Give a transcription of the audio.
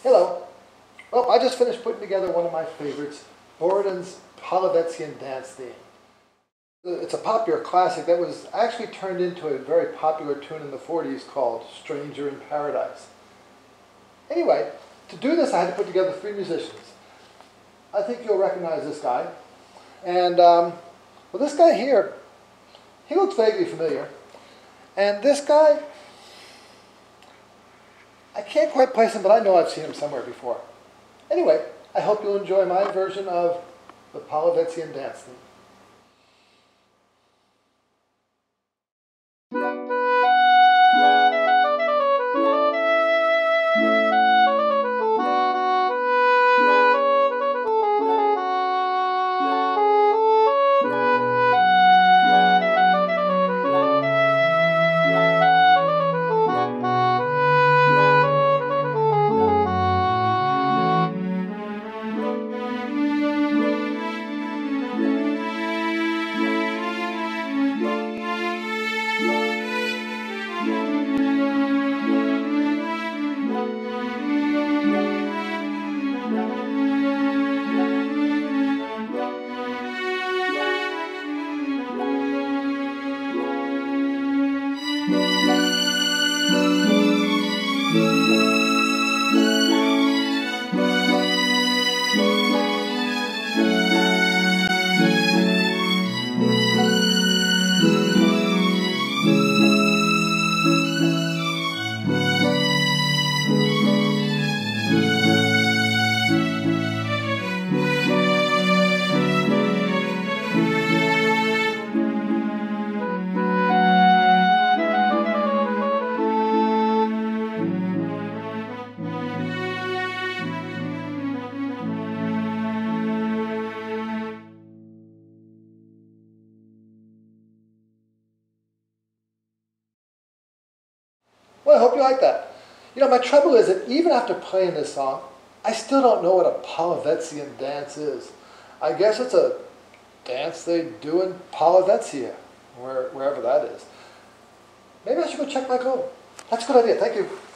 Hello. Well, I just finished putting together one of my favorites, Borodin's Polovetzian Dance Theme. It's a popular classic that was actually turned into a very popular tune in the 40s called Stranger in Paradise. Anyway, to do this I had to put together 3 musicians. I think you'll recognize this guy. And, well, this guy here, he looks vaguely familiar. And this guy, I can't quite place him, but I know I've seen him somewhere before. Anyway, I hope you'll enjoy my version of the Polovetzian Dance Theme. Well, I hope you like that. You know, my trouble is that even after playing this song, I still don't know what a Polovetzian dance is. I guess it's a dance they do in Polovetzia, wherever that is. Maybe I should go check my code. That's a good idea. Thank you.